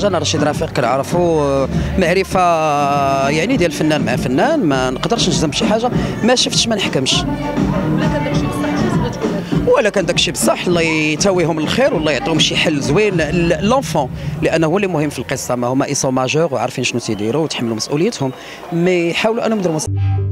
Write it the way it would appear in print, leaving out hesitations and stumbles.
حاجه انا رشيد رفيق كنعرفوا معرفه يعني ديال فنان مع فنان، ما نقدرش نجزم بشي حاجه، ما شفتش ما نحكمش. ولا كان داكشي بصح الله يتاويهم الخير والله يعطيهم شي حل زوين لونفون، لانه هو اللي مهم في القصه، ما هما ايسون ماجور وعارفين شنو تيديروا وتحملوا مسؤوليتهم، مي يحاولوا انهم يديروا